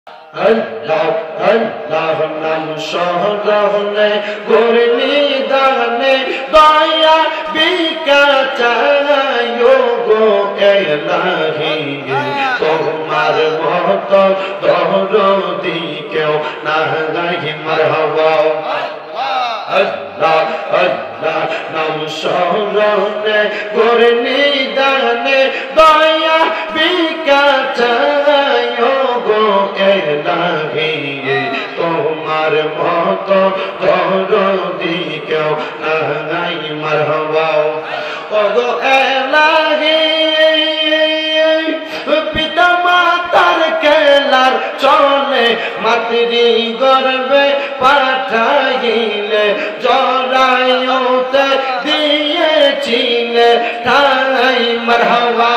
Allah Allah nam sohrone gurni dane daya bikachayo go ilahi tomar moto dorodi keu nahi marhaba Allah Allah nam sohrone gurni dane daya bikachayo go ilahi তোমার মতো দরদি কেউ নাই মারহাবা ওগো ইলাহি পিতা মাতার খেলার চলে মাতৃ গর্ভে পাঠাইলে জরায়ুতে দিয়েছিলে ঠাই মারহাবা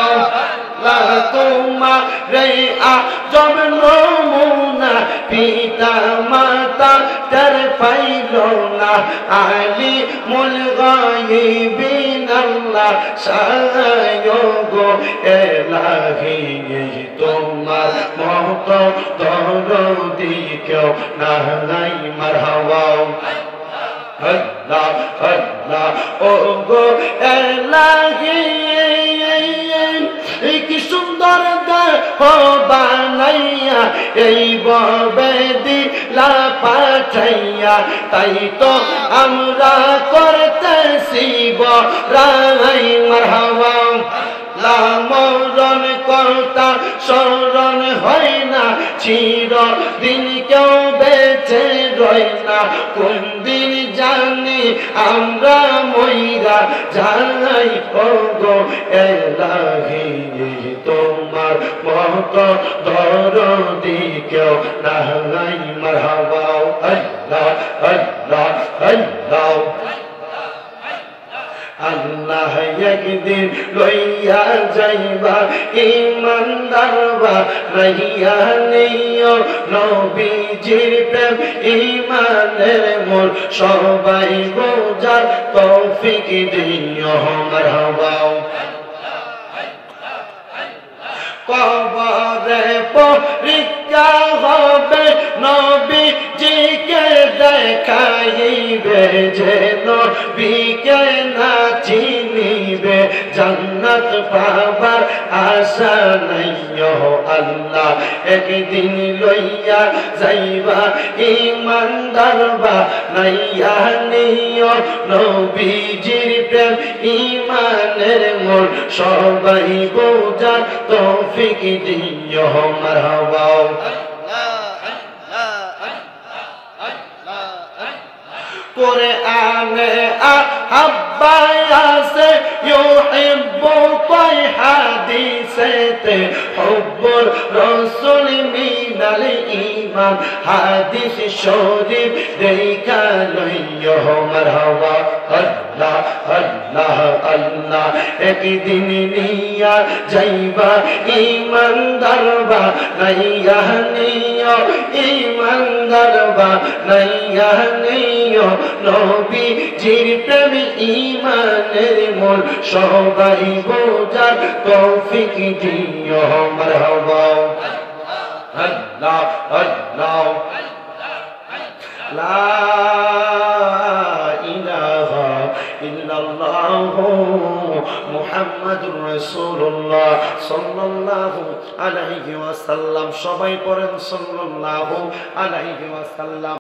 তোমারে আজব নমুনা পিতা মাতা তার পাইল না আলি মুল গায়বিন আল্লাহ সায়গো ইলাহি তোমার মতো দরদি কেউ নাই মারহাবা আল্লাহ আল্লাহ ওগো ইলাহি কি সুন্দর দেহ বানাইয়া এই ববে দিলা পাঠাইয়া তাই তো আমরা করতেছি বড়াই মারহাবা মরণ কর্তা স্মরণ হয় না চিরদিন কেউ বেঁচে রয় না কোন দিন জানি আমরা মইরা যাই ওগো ইলাহি তোমার মতো দরদি কেউ নাই মারহাবা আল্লাহ আল্লাহ আল্লাহ আল্লাহ একদিন লইয়া যাইবা ইমানদারবা রহিয়া নিও নবীজির প্রেম ইমানের মোর সবাই বোঝার তৌফিক দিও মারহাবা কবরে পরীক্ষা হবে নবীজিকে দেখাইবে যে নবীকে না চিনিবে জান্নাত পাবার আশা নাই আল্লাহ একদিন লইয়া যাইবা ইমানদারবা নাইয়া নিও নবীজির প্রেম ইমানের মোর সবাই বোঝার তৌফিক দিও মারহাবা কোরআনে আহাব্বায়াসে ইউহিব্বু কয় হাদিসেতে হুব্বুর রাসূল মিনাল ঈমান হাদিস শরীফ দেখা লইও মারহাবা আল্লাহ আল্লাহ আল্লাহ একদিন নিয়া যাইবা ইমানদারবা নাইয়া নিও ইমানদারবা নাইয়া নিও নবীজির প্রেম ইমানের মোর সবাই বোঝার তৌফিক দিও মারহাবা আল্লাহ আল্লাহ লা ইলাহা ইল্লাল্লাহু মুহাম্মাদুর রাসূলুল্লাহ সাল্লাল্লাহু আলাইহি ওয়াসাল্লাম সবাই পড়েন সাল্লাল্লাহু আলাইহি ওয়াসাল্লাম।